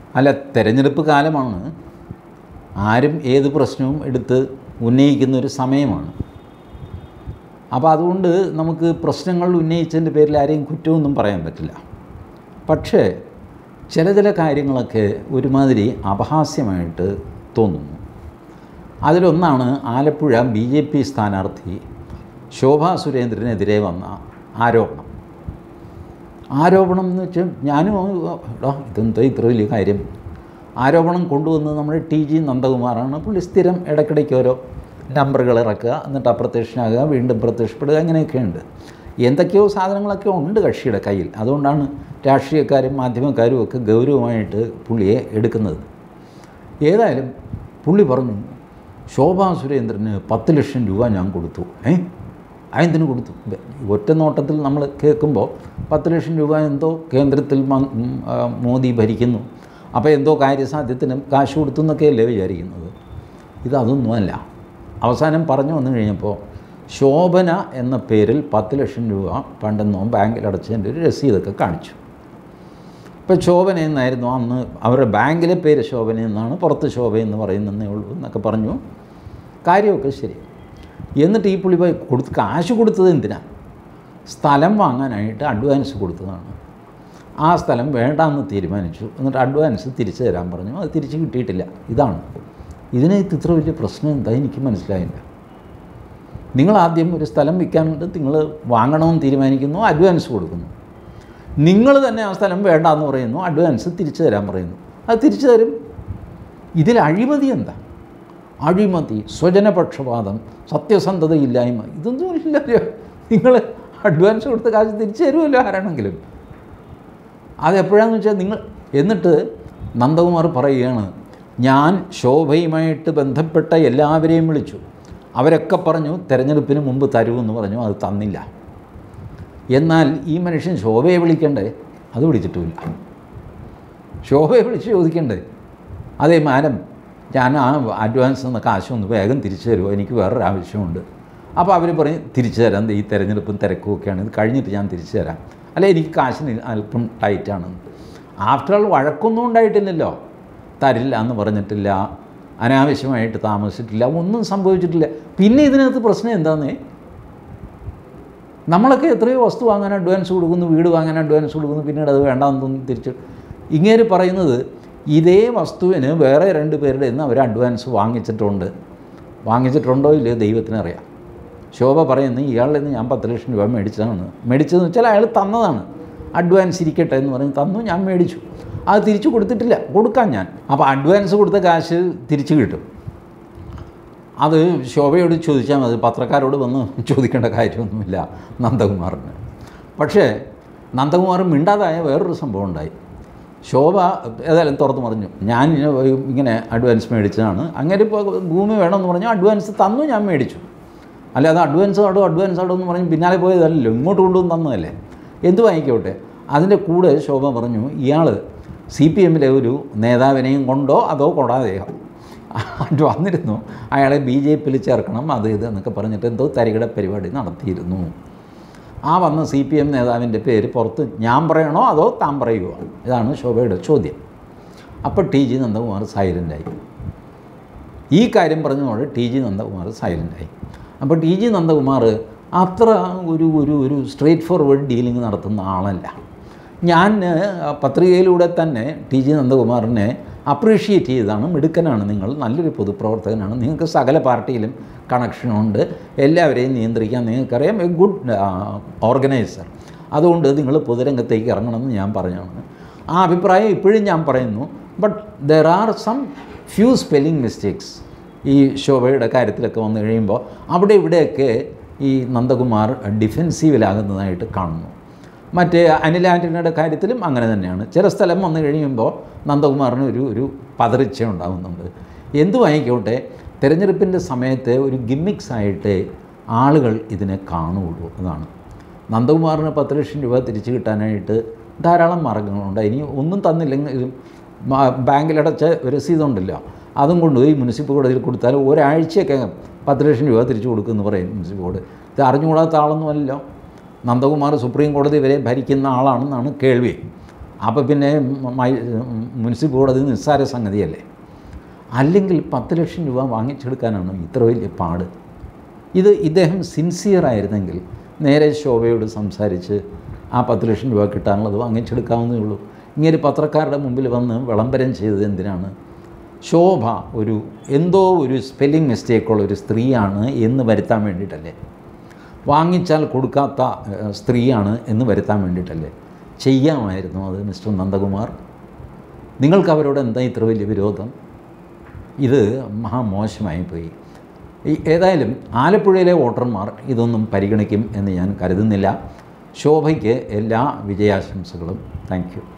അല്ല, തെരഞ്ഞെടുപ്പ് കാലമാണ്. ആരും ഏത് പ്രശ്നവും എടുത്ത് ഉന്നയിക്കുന്നൊരു സമയമാണ്. അപ്പോൾ അതുകൊണ്ട് നമുക്ക് പ്രശ്നങ്ങൾ ഉന്നയിച്ചതിൻ്റെ പേരിൽ ആരെയും കുറ്റമൊന്നും പറയാൻ പറ്റില്ല. പക്ഷേ ചില കാര്യങ്ങളൊക്കെ ഒരുമാതിരി അപഹാസ്യമായിട്ട് തോന്നുന്നു. അതിലൊന്നാണ് ആലപ്പുഴ BJP സ്ഥാനാർത്ഥി ശോഭാ സുരേന്ദ്രനെതിരെ വന്ന ആരോപണം. എന്ന് വെച്ചാൽ ഞാനും ഇതെന്തോ ഇത്ര വലിയ കാര്യം. ആരോപണം കൊണ്ടുവന്നത് നമ്മുടെ TG നന്ദകുമാറാണ്. പുള്ളി സ്ഥിരം ഇടയ്ക്കിടയ്ക്ക് ഓരോ നമ്പറുകൾ ഇറക്കുക, എന്നിട്ട് അപ്രത്യക്ഷനാകുക, വീണ്ടും പ്രത്യക്ഷപ്പെടുക, അങ്ങനെയൊക്കെയുണ്ട്. എന്തൊക്കെയോ സാധനങ്ങളൊക്കെ ഉണ്ട് കക്ഷിയുടെ കയ്യിൽ. അതുകൊണ്ടാണ് രാഷ്ട്രീയക്കാരും മാധ്യമക്കാരും ഒക്കെ ഗൗരവമായിട്ട് പുള്ളിയെ എടുക്കുന്നത്. ഏതായാലും പുള്ളി പറഞ്ഞു, ശോഭാ സുരേന്ദ്രന് 10 ലക്ഷം രൂപ ഞാൻ കൊടുത്തു. അതെന്തിനു കൊടുത്തു? ഒറ്റ നോട്ടത്തിൽ നമ്മൾ കേൾക്കുമ്പോൾ 10 ലക്ഷം രൂപ എന്തോ കേന്ദ്രത്തിൽ മോദി ഭരിക്കുന്നു, അപ്പോൾ എന്തോ കാര്യസാധ്യത്തിനും കാശ് കൊടുത്തു എന്നൊക്കെയല്ലേ വിചാരിക്കുന്നത്. ഇതൊന്നുമല്ല. അവസാനം പറഞ്ഞു വന്നു കഴിഞ്ഞപ്പോൾ ശോഭന എന്ന പേരിൽ 10 ലക്ഷം രൂപ പണ്ടെന്നോ ബാങ്കിൽ അടച്ചതിൻ്റെ ഒരു രസീതൊക്കെ കാണിച്ചു. ഇപ്പോൾ ശോഭന എന്നായിരുന്നു അന്ന് അവരുടെ ബാങ്കിലെ പേര്, ശോഭന എന്നാണ്, പുറത്ത് ശോഭ എന്ന് പറയുന്നതേ ഉള്ളൂ എന്നൊക്കെ പറഞ്ഞു. കാര്യമൊക്കെ ശരി. എന്നിട്ട് ഈ പുള്ളി പോയി കാശ് കൊടുത്തത് എന്തിനാ? സ്ഥലം വാങ്ങാനായിട്ട് അഡ്വാൻസ് കൊടുത്തതാണ്. ആ സ്ഥലം വേണ്ടാമെന്ന് തീരുമാനിച്ചു. എന്നിട്ട് അഡ്വാൻസ് തിരിച്ചു തരാൻ പറഞ്ഞു. അത് തിരിച്ച് കിട്ടിയിട്ടില്ല. ഇതിനകത്ത് ഇത്ര വലിയ പ്രശ്നം എന്താ എനിക്ക് മനസ്സിലായില്ല. നിങ്ങൾ ആദ്യം ഒരു സ്ഥലം വിൽക്കാനുണ്ട്, നിങ്ങൾ വാങ്ങണമെന്ന് തീരുമാനിക്കുന്നു, അഡ്വാൻസ് കൊടുക്കുന്നു. നിങ്ങൾ തന്നെ ആ സ്ഥലം വേണ്ടാന്ന് പറയുന്നു, അഡ്വാൻസ് തിരിച്ചു തരാൻ പറയുന്നു. അത് തിരിച്ചു തരും. ഇതിൽ അഴിമതി എന്താ? അഴിമതി, സ്വജനപക്ഷപാതം, സത്യസന്ധതയില്ലായ്മ, ഇതൊന്നും ഇല്ലല്ലോ. നിങ്ങൾ അഡ്വാൻസ് കൊടുത്ത കാശ് തിരിച്ചു തരുമല്ലോ ആരാണെങ്കിലും. അതെപ്പോഴാണെന്ന് വെച്ചാൽ എന്നിട്ട് നന്ദകുമാർ പറയുകയാണ്, ഞാൻ ശോഭയുമായിട്ട് ബന്ധപ്പെട്ട എല്ലാവരെയും വിളിച്ചു. അവരൊക്കെ പറഞ്ഞു തെരഞ്ഞെടുപ്പിന് മുമ്പ് തരുമെന്ന് പറഞ്ഞു. അത് തന്നില്ല. എന്നാൽ ഈ മനുഷ്യൻ ശോഭയെ വിളിക്കണ്ടേ? അത് വിളിച്ചിട്ടുമില്ല. ശോഭയെ വിളിച്ച് ചോദിക്കണ്ടേ, അതേ മാഡം, ഞാൻ ആ അഡ്വാൻസ് എന്ന കാശൊന്ന് വേഗം തിരിച്ചു തരുമോ, എനിക്ക് വേറൊരു ആവശ്യമുണ്ട്. അപ്പോൾ അവർ പറയും തിരിച്ചു തരാം, ഈ തെരഞ്ഞെടുപ്പും തിരക്കും ഒക്കെയാണ്, ഇത് കഴിഞ്ഞിട്ട് ഞാൻ തിരിച്ചു തരാം, അല്ലെ എനിക്ക് കാശിന് അല്പം ടൈറ്റാണ്. ആഫ്റ്റർ ഓൾ വഴക്കൊന്നും ഉണ്ടായിട്ടില്ലല്ലോ. തരില്ല എന്ന് പറഞ്ഞിട്ടില്ല, അനാവശ്യമായിട്ട് താമസിച്ചിട്ടില്ല, ഒന്നും സംഭവിച്ചിട്ടില്ല. പിന്നെ ഇതിനകത്ത് പ്രശ്നം എന്താണെന്നേ, നമ്മളൊക്കെ എത്രയോ വസ്തു വാങ്ങാൻ അഡ്വാൻസ് കൊടുക്കുന്നു, വീട് വാങ്ങാൻ അഡ്വാൻസ് കൊടുക്കുന്നു, പിന്നീട് അത് വേണ്ടാന്ന് തോന്നി തിരിച്ച്. ഇങ്ങനെ പറയുന്നത് ഇതേ വസ്തുവിന് വേറെ 2 പേരുടെ നിന്ന് അവർ അഡ്വാൻസ് വാങ്ങിച്ചിട്ടുണ്ടോ ഇല്ലയോ ദൈവത്തിനറിയാം. ശോഭ പറയുന്നത് ഇയാളുടെ നിന്ന് ഞാൻ 10 ലക്ഷം രൂപ മേടിച്ചതെന്ന് വെച്ചാൽ അയാൾ തന്നതാണ്. അഡ്വാൻസ് ഇരിക്കട്ടെ എന്ന് പറഞ്ഞ് തന്നു, ഞാൻ മേടിച്ചു. അത് തിരിച്ചു കൊടുത്തിട്ടില്ല, കൊടുക്കാം ഞാൻ. അപ്പോൾ അഡ്വാൻസ് കൊടുത്ത കാശ് തിരിച്ചു കിട്ടും. അത് ശോഭയോട് ചോദിച്ചാൽ മതി, പത്രക്കാരോട് വന്ന് ചോദിക്കേണ്ട കാര്യമൊന്നുമില്ല നന്ദകുമാറിന്. പക്ഷേ നന്ദകുമാർ മിണ്ടാതായ വേറൊരു സംഭവം ഉണ്ടായി. ശോഭ ഏതായാലും തുറന്നു പറഞ്ഞു, ഞാൻ ഇങ്ങനെ അഡ്വാൻസ് മേടിച്ചതാണ്. അങ്ങനെ ഇപ്പോൾ ഭൂമി വേണമെന്ന് പറഞ്ഞു, അഡ്വാൻസ് തന്നു, ഞാൻ മേടിച്ചു. അല്ലാതെ അഡ്വാൻസ് ആടോ എന്ന് പറഞ്ഞ് പിന്നാലെ പോയതല്ലല്ലോ, ഇങ്ങോട്ട് കൊണ്ടുവന്ന് തന്നതല്ലേ. എന്ത് വാങ്ങിക്കോട്ടെ. അതിൻ്റെ കൂടെ ശോഭ പറഞ്ഞു, ഇയാൾ CPMലെ ഒരു നേതാവിനെയും കൊണ്ടോ അതോ കൊടാതെയോ വന്നിരുന്നു, അയാളെ BJPയിൽ ചേർക്കണം, അത് ഇത് എന്നൊക്കെ പറഞ്ഞിട്ട് എന്തോ തരികിട പരിപാടി നടത്തിയിരുന്നു. ആ വന്ന CPM നേതാവിൻ്റെ പേര് പുറത്ത് ഞാൻ പറയണോ അതോ താൻ പറയുമോ? ഇതാണ് ശോഭയുടെ ചോദ്യം. അപ്പോൾ TG നന്ദകുമാർ സൈലൻ്റായി. ഈ കാര്യം പറഞ്ഞതോടെ TG നന്ദകുമാർ സൈലൻ്റായി. അപ്പോൾ TG നന്ദകുമാർ അത്ര ഒരു സ്ട്രെയിറ്റ് ഫോർവേഡ് ഡീലിംഗ് നടത്തുന്ന ആളല്ല. ഞാൻ പത്രികയിലൂടെ തന്നെ TG നന്ദകുമാറിനെ അപ്രീഷിയേറ്റ് ചെയ്തതാണ്. മിടുക്കനാണ് നിങ്ങൾ, നല്ലൊരു പൊതുപ്രവർത്തകനാണ്, നിങ്ങൾക്ക് സകല പാർട്ടിയിലും കണക്ഷനുണ്ട്, എല്ലാവരെയും നിയന്ത്രിക്കാൻ നിങ്ങൾക്കറിയാം, എ ഗുഡ് ഓർഗനൈസർ, അതുകൊണ്ട് നിങ്ങൾ പൊതുരംഗത്തേക്ക് ഇറങ്ങണമെന്ന് ഞാൻ പറഞ്ഞതാണ്. ആ അഭിപ്രായം ഇപ്പോഴും ഞാൻ പറയുന്നു. But there are some few spelling mistakes ഈ ശോഭയുടെ കാര്യത്തിലൊക്കെ വന്നു കഴിയുമ്പോൾ അവിടെ ഇവിടെയൊക്കെ ഈ നന്ദകുമാർ ഡിഫെൻസീവിലാകുന്നതായിട്ട് കാണുന്നു. മറ്റേ അനിൽ ആൻ്റണിയുടെ കാര്യത്തിലും അങ്ങനെ തന്നെയാണ്. ചില സ്ഥലം വന്നു കഴിയുമ്പോൾ നന്ദകുമാറിന് ഒരു പതറിച്ച ഉണ്ടാകുന്നുണ്ട്. എന്തുമായിക്കോട്ടെ, തിരഞ്ഞെടുപ്പിൻ്റെ സമയത്ത് ഒരു ഗിമ്മിക്സായിട്ട് ആളുകൾ ഇതിനെ കാണുകയുള്ളൂ. അതാണ്. നന്ദകുമാറിന് 10 ലക്ഷം രൂപ തിരിച്ചു കിട്ടാനായിട്ട് ധാരാളം മാർഗ്ഗങ്ങളുണ്ട്. ഇനി ഒന്നും തന്നില്ലെങ്കിലും ബാങ്കിലടച്ച രസീതുണ്ടല്ലോ, അതും കൊണ്ടുപോയി മുനിസിപ്പൽ കോടതിയിൽ കൊടുത്താൽ ഒരാഴ്ചയൊക്കെ 10 ലക്ഷം രൂപ തിരിച്ചു കൊടുക്കുമെന്ന് പറയും മുനിസിപ്പൽ കോടതി. ഇത് അറിഞ്ഞുകൂടാത്ത ആളൊന്നുമല്ലോ. നന്ദകുമാർ സുപ്രീം കോടതി വരെ ഭരിക്കുന്ന ആളാണെന്നാണ് കേൾവി. അപ്പോൾ പിന്നെ മുനിസിപ്പൽ കോടതി നിസ്സാര സംഗതിയല്ലേ. അല്ലെങ്കിൽ 10 ലക്ഷം രൂപ വാങ്ങിച്ചെടുക്കാനാണ് ഇത്ര വലിയ പാട്? ഇദ്ദേഹം സിൻസിയറായിരുന്നെങ്കിൽ നേരെ ശോഭയോട് സംസാരിച്ച് ആ 10 ലക്ഷം രൂപ കിട്ടാനുള്ളത് വാങ്ങിച്ചെടുക്കാവുന്നേ ഉള്ളൂ. ഇങ്ങനെ പത്രക്കാരുടെ മുമ്പിൽ വന്ന് വിളംബരം ചെയ്തത് എന്തിനാണ്? ശോഭ എന്തോ ഒരു സ്പെല്ലിംഗ് മിസ്റ്റേക്കുള്ള ഒരു സ്ത്രീയാണ് എന്ന് വരുത്താൻ വേണ്ടിയിട്ടല്ലേ? വാങ്ങിച്ചാൽ കൊടുക്കാത്ത സ്ത്രീയാണ് എന്ന് വരുത്താൻ വേണ്ടിയിട്ടല്ലേ? ചെയ്യാമായിരുന്നു അത് മിസ്റ്റർ നന്ദകുമാർ. നിങ്ങൾക്ക് അവരോട് എന്താ ഇത്ര വലിയ വിരോധം? ഇത് മഹാമോശമായിപ്പോയി. ഏതായാലും ആലപ്പുഴയിലെ വോട്ടർമാർ ഇതൊന്നും പരിഗണിക്കും എന്ന് ഞാൻ കരുതുന്നില്ല. ശോഭയ്ക്ക് എല്ലാ വിജയാശംസകളും. Thank you.